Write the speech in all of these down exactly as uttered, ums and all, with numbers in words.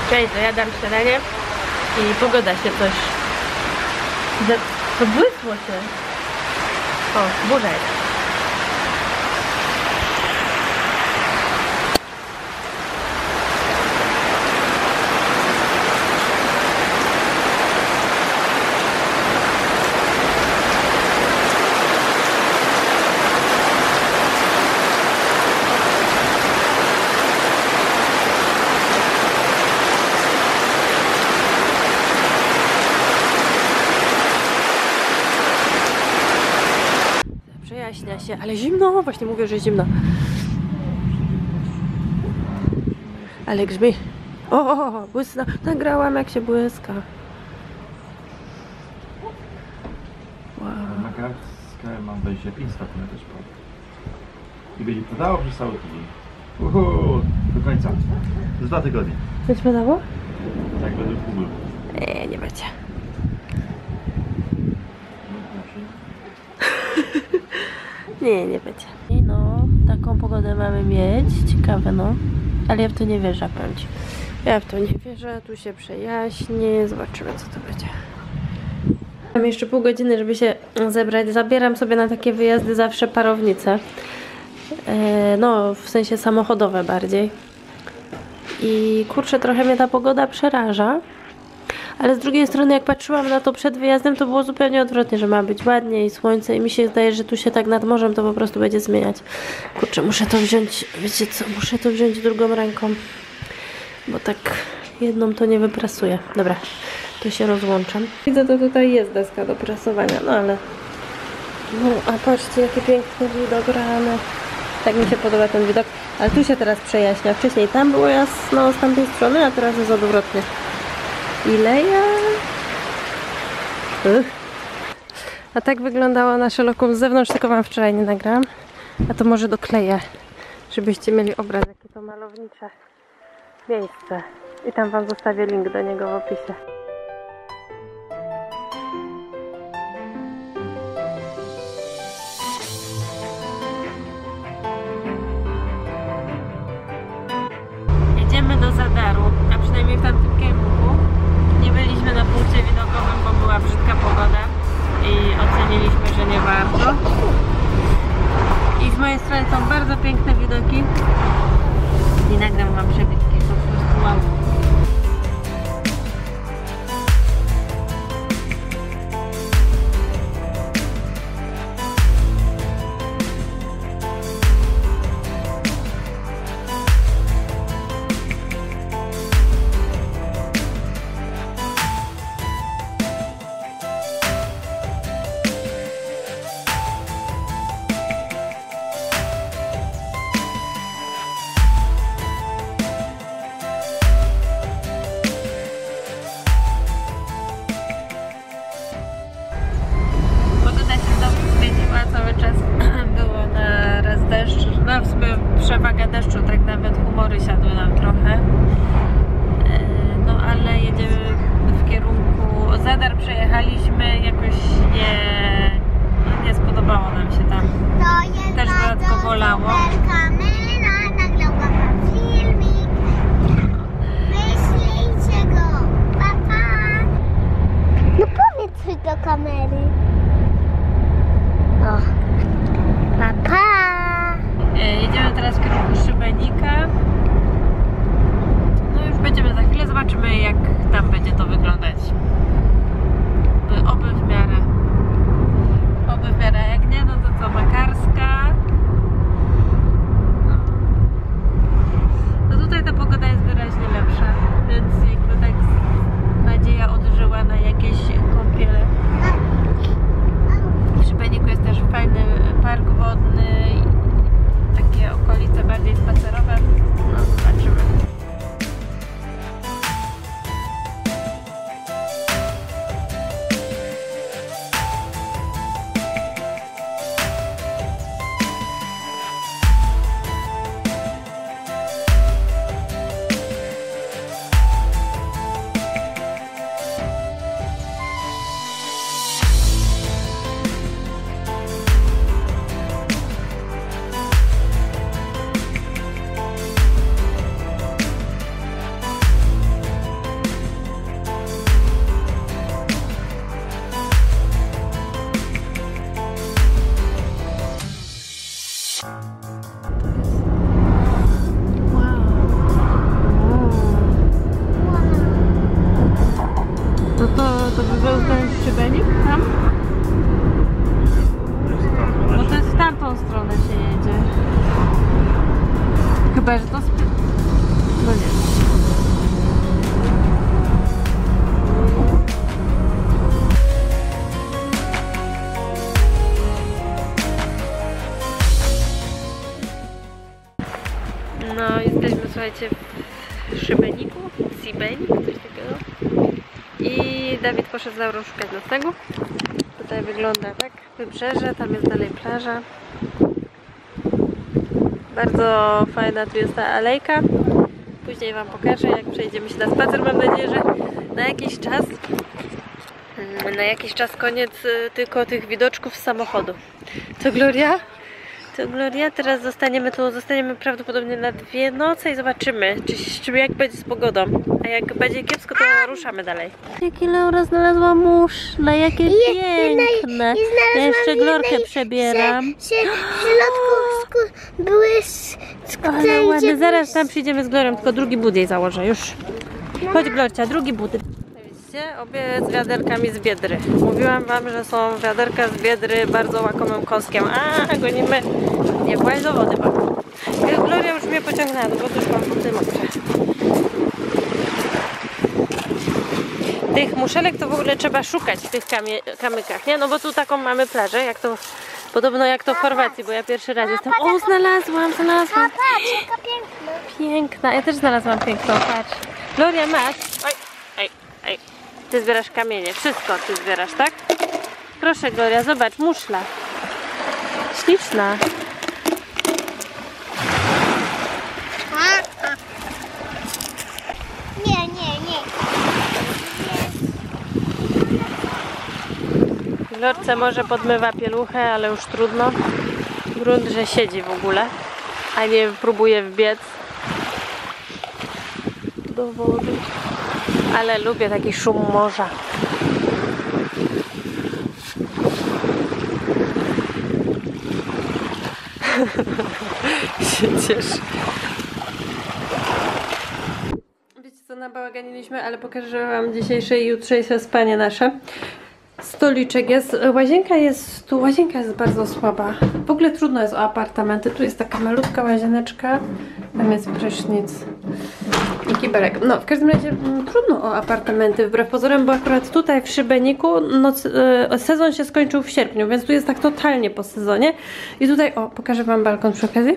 Cześć, dojadam śniadanie i pogoda się coś... Pobłysło się. O, burza jest. Przejaśnia się, ale zimno, właśnie mówię, że zimno. Ale grzmi. O, o, o, błysna. Nagrałam, jak się błyska. Wow. Na kartkę mam dwadzieścia pięć stopni też pod. I będzie padało przez cały tydzień. Uhu, do końca. Z dwa tygodnie. Co ci padało? Tak według Google. Nie, nie będzie. Nie, nie będzie. I no, taką pogodę mamy mieć. Ciekawe, no. Ale ja w to nie wierzę, powiem ci. Ja w to nie wierzę. Tu się przejaśni. Zobaczymy, co to będzie. Mam jeszcze pół godziny, żeby się zebrać. Zabieram sobie na takie wyjazdy zawsze parownicę. E, no, w sensie samochodowe bardziej. I kurczę, trochę mnie ta pogoda przeraża. Ale z drugiej strony, jak patrzyłam na to przed wyjazdem, to było zupełnie odwrotnie, że ma być ładnie i słońce i mi się zdaje, że tu się tak nad morzem to po prostu będzie zmieniać. Kurczę, muszę to wziąć, wiecie co, muszę to wziąć drugą ręką, bo tak jedną to nie wyprasuję. Dobra, to się rozłączam. Widzę, to tutaj jest deska do prasowania, no ale... No, a patrzcie, jaki piękny widok rano. Tak mi się podoba ten widok, ale tu się teraz przejaśnia. Wcześniej tam było jasno z tamtej strony, a teraz jest odwrotnie. Ile ja? Uch. A tak wyglądało nasze lokum z zewnątrz, tylko wam wczoraj nie nagrałam. A to może dokleję, żebyście mieli obraz, jakie to malownicze miejsce. I tam wam zostawię link do niego w opisie. Jedziemy do Zadaru, a przynajmniej w tamtym kierunku. Nie byliśmy na punkcie widokowym, bo była brzydka pogoda i oceniliśmy, że nie warto. I z mojej strony są bardzo piękne widoki i nagram wam przebitki, po prostu wow. No, sp- no nie. No, jesteśmy, słuchajcie, w Szybeniku, Sibenik, coś takiego. I Dawid poszedł z Laurą szukać nocnego. Tutaj wygląda tak wybrzeże, tam jest dalej plaża. Bardzo fajna tu jest ta alejka. Później wam pokażę, jak przejdziemy się na spacer. Mam nadzieję, że na jakiś czas, na jakiś czas koniec tylko tych widoczków z samochodu. Co, Gloria? To Gloria, teraz zostaniemy tu, zostaniemy prawdopodobnie na dwie noce i zobaczymy, czy, czy jak będzie z pogodą. A jak będzie kiepsko, to ruszamy dalej. Jakie Laura znalazła muszle, jakie piękne. Ja jeszcze Glorkę przebieram. W środku były Ale ładne, zaraz tam przyjdziemy z Glorią, tylko drugi but jej założę, już. Chodź Glorcia, drugi but. Widzicie, obie z wiaderkami z Biedry. Mówiłam wam, że są wiaderka z Biedry bardzo łakomym kąskiem. A, gonimy. Nie właź do wody, bo Gloria już mnie pociągnęła, bo już mam buty mokre. Tych muszelek to w ogóle trzeba szukać w tych kamie kamykach, nie? No bo tu taką mamy plażę, jak to, podobno jak to w Chorwacji, bo ja pierwszy raz jestem. O, znalazłam, znalazłam. Patrz, jaka piękna. Piękna, ja też znalazłam piękną, patrz. Gloria, masz. Oj, ej, ej. Ty zbierasz kamienie, wszystko ty zbierasz, tak? Proszę Gloria, zobacz, muszla. Śliczna. Nie, nie, nie. Glorce może podmywa pieluchę, ale już trudno. Grunt, że siedzi w ogóle, a nie próbuje wbiec do wody. Ale lubię taki szum morza. się cieszy. Wiecie co, nabałaganiliśmy, ale pokażę wam dzisiejsze i jutrzejsze spanie nasze. Stoliczek jest, łazienka jest, tu łazienka jest bardzo słaba. W ogóle trudno jest o apartamenty. Tu jest taka malutka łazieneczka, tam jest prysznic i kibelek. No, w każdym razie m, trudno o apartamenty wbrew pozorom, bo akurat tutaj w Szybeniku noc, e, sezon się skończył w sierpniu, więc tu jest tak totalnie po sezonie. I tutaj, o, pokażę wam balkon przy okazji.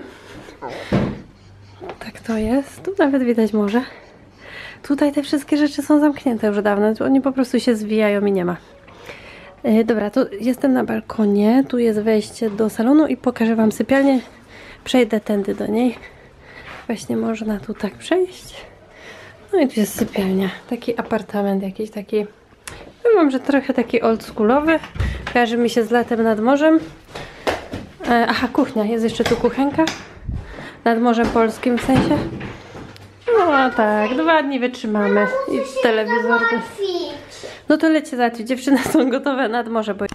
Tak to jest, tu nawet widać morze. Tutaj te wszystkie rzeczy są zamknięte już dawno, tu oni po prostu się zwijają i nie ma. Dobra, to jestem na balkonie, tu jest wejście do salonu i pokażę wam sypialnię. Przejdę tędy do niej. Właśnie można tu tak przejść. No i tu jest sypialnia. Taki apartament jakiś taki, powiem, że trochę taki oldschoolowy. Kojarzy mi się z latem nad morzem. Aha, kuchnia, jest jeszcze tu kuchenka. Nad Morzem Polskim w sensie. No tak, dwa dni wytrzymamy. I telewizor. No to lecie załatwić. Dziewczyny są gotowe nad morze, bo